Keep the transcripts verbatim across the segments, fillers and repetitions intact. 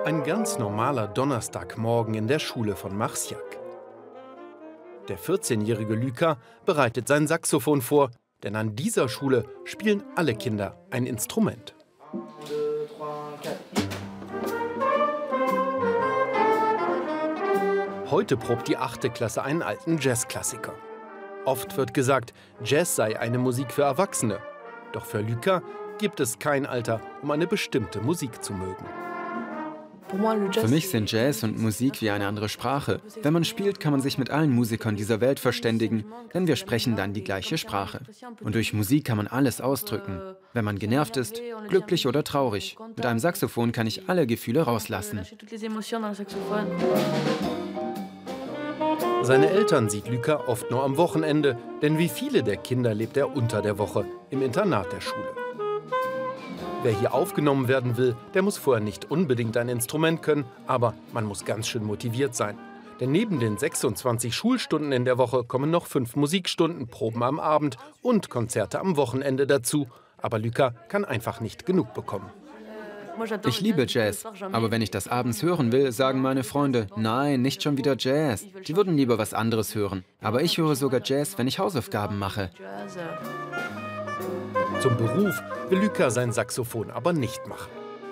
Ein ganz normaler Donnerstagmorgen in der Schule von Marciac. Der vierzehnjährige Luca bereitet sein Saxophon vor, denn an dieser Schule spielen alle Kinder ein Instrument. Heute probt die achte Klasse einen alten Jazzklassiker. Oft wird gesagt, Jazz sei eine Musik für Erwachsene. Doch für Luca gibt es kein Alter, um eine bestimmte Musik zu mögen. Für mich sind Jazz und Musik wie eine andere Sprache. Wenn man spielt, kann man sich mit allen Musikern dieser Welt verständigen, denn wir sprechen dann die gleiche Sprache. Und durch Musik kann man alles ausdrücken. Wenn man genervt ist, glücklich oder traurig. Mit einem Saxophon kann ich alle Gefühle rauslassen. Seine Eltern sieht Luca oft nur am Wochenende, denn wie viele der Kinder lebt er unter der Woche im Internat der Schule. Wer hier aufgenommen werden will, der muss vorher nicht unbedingt ein Instrument können, aber man muss ganz schön motiviert sein. Denn neben den sechsundzwanzig Schulstunden in der Woche kommen noch fünf Musikstunden, Proben am Abend und Konzerte am Wochenende dazu. Aber Luca kann einfach nicht genug bekommen. Ich liebe Jazz, aber wenn ich das abends hören will, sagen meine Freunde, nein, nicht schon wieder Jazz. Die würden lieber was anderes hören. Aber ich höre sogar Jazz, wenn ich Hausaufgaben mache. Zum Beruf will Luca sein Saxophon aber nicht machen.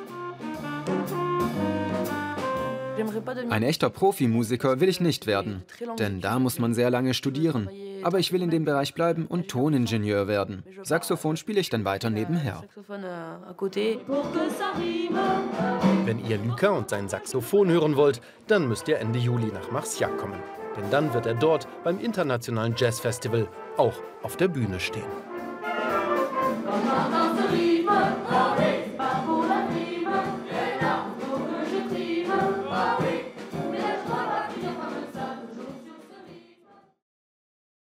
Ein echter Profimusiker will ich nicht werden, denn da muss man sehr lange studieren. Aber ich will in dem Bereich bleiben und Toningenieur werden. Saxophon spiele ich dann weiter nebenher. Wenn ihr Luca und sein Saxophon hören wollt, dann müsst ihr Ende Juli nach Marciac kommen. Denn dann wird er dort beim Internationalen Jazzfestival auch auf der Bühne stehen.